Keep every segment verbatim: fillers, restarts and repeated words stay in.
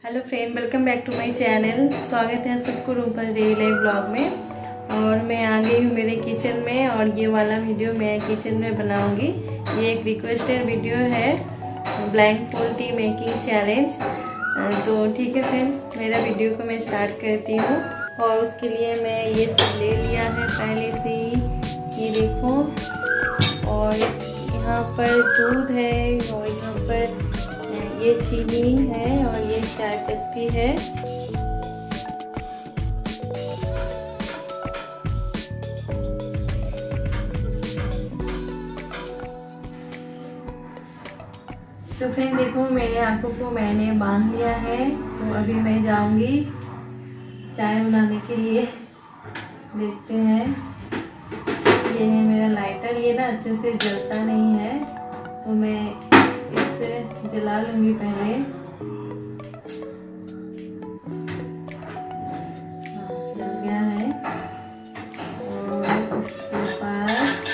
Hello friend, welcome back to my channel. स्वागत है सबको रूम पर डेली लाइफ ब्लॉग में। और मैं आ गई हूँ मेरे किचन में और ये वाला वीडियो मैं किचन में बनाऊंगी। ये एक रिक्वेस्टेड वीडियो है, blindfold tea making challenge. तो ठीक है फ्रेंड, मेरा वीडियो को मैं स्टार्ट करती हूँ। और उसके लिए मैं ये सब ले लिया है पहले से ही, ये देखो। और यहाँ पर दूध है और यहाँ पर ये चीनी है और ये चाय पत्ती है। तो फ्रेंड देखो, मेरे आंखों को मैंने बांध लिया है। तो अभी मैं जाऊंगी चाय बनाने के लिए। देखते हैं, ये है मेरा लाइटर। ये ना अच्छे से जलता नहीं है, तो मैं इसे जला लूंगी पहले। जल गया है। और उसके बाद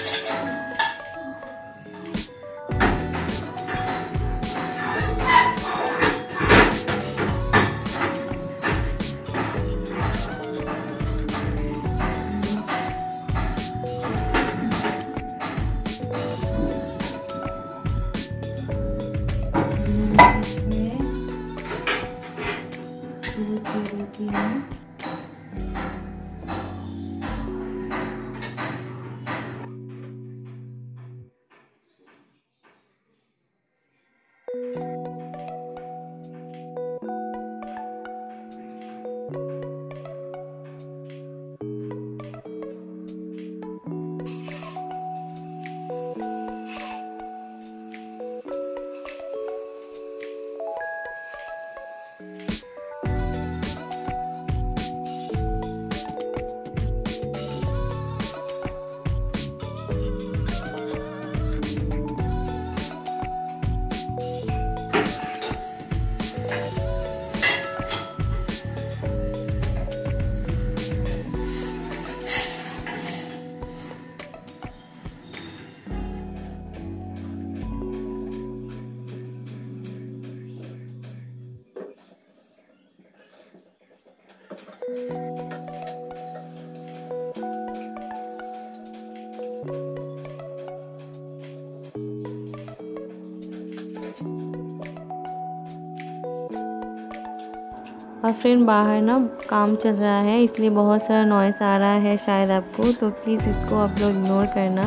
और फ्रेंड बाहर ना काम चल रहा है, इसलिए बहुत सारा नॉइस आ रहा है शायद आपको, तो प्लीज़ इसको आप लोग इग्नोर करना।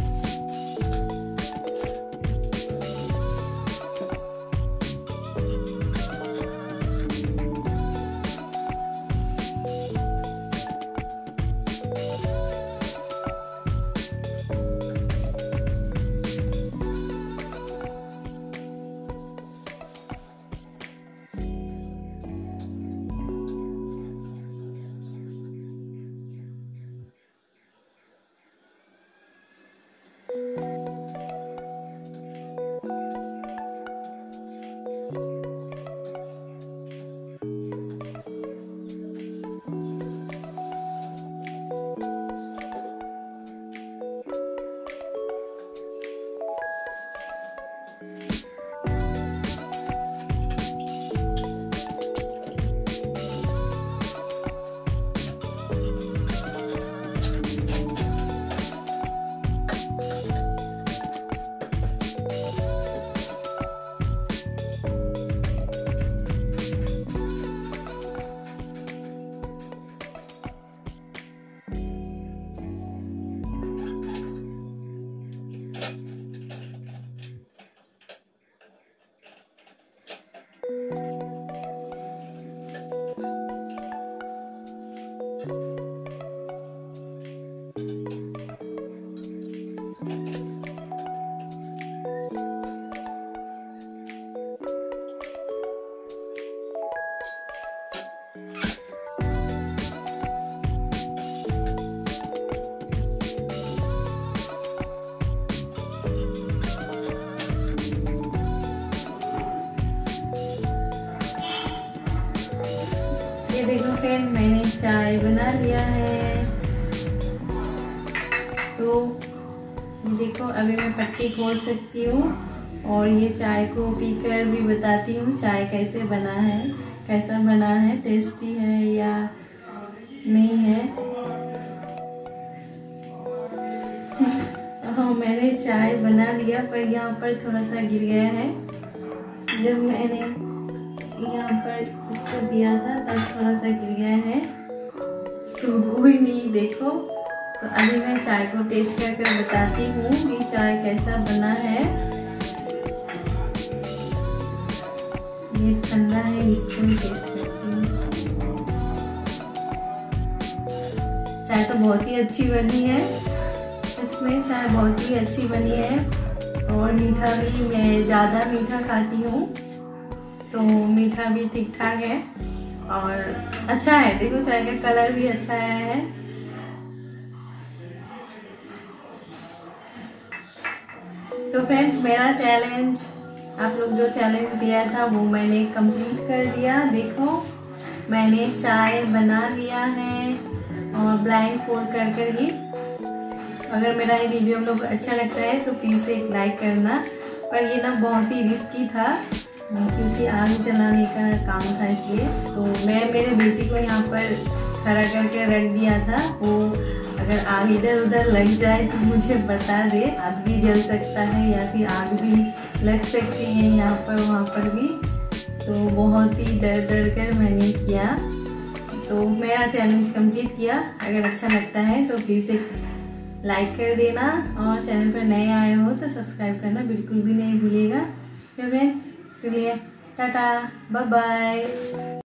ये देखो फ्रेंड, मैंने चाय बना लिया है। तो ये देखो, अभी मैं पत्ती खोल सकती हूँ। और ये चाय को पीकर भी बताती हूँ चाय कैसे बना है, कैसा बना है, टेस्टी है या नहीं है। हाँ, मैंने चाय बना लिया पर यहाँ पर थोड़ा सा गिर गया है। जब मैंने यहाँ पर इसको दिया था तब थोड़ा सा गिर गया है, तो कोई नहीं, देखो। तो अभी मैं चाय को टेस्ट करके बताती हूँ कि चाय कैसा बना है। ये ठंडा है, इसको टेस्ट करती हूँ। चाय तो बहुत ही अच्छी बनी है, सच में चाय बहुत ही अच्छी बनी है। और मीठा भी, मैं ज़्यादा मीठा खाती हूँ तो मीठा भी ठीक ठाक है और अच्छा है। देखो चाय का कलर भी अच्छा आया है। तो फ्रेंड, मेरा चैलेंज, आप लोग जो चैलेंज दिया था वो मैंने कंप्लीट कर दिया। देखो मैंने चाय बना लिया है और ब्लाइंड फोल्ड कर कर ही। अगर मेरा ये वीडियो आप लोग को अच्छा लगता है तो प्लीज़ एक लाइक करना। पर ये ना बहुत ही रिस्की था क्योंकि आग जलाने का काम था, इसलिए तो मैं मेरे बेटी को यहाँ पर खड़ा करके रख दिया था। वो अगर आग इधर उधर लग जाए तो मुझे बता दे, आग भी जल सकता है या फिर आग भी लग सकती है यहाँ पर वहाँ पर भी। तो बहुत ही डर डर कर मैंने किया। तो मेरा चैलेंज कंप्लीट किया। अगर अच्छा लगता है तो प्लीज़ एक लाइक कर देना और चैनल पर नए आए हो तो सब्सक्राइब करना बिल्कुल भी नहीं भूलिएगा। फिर मैं चलिए टाटा बाय बाय।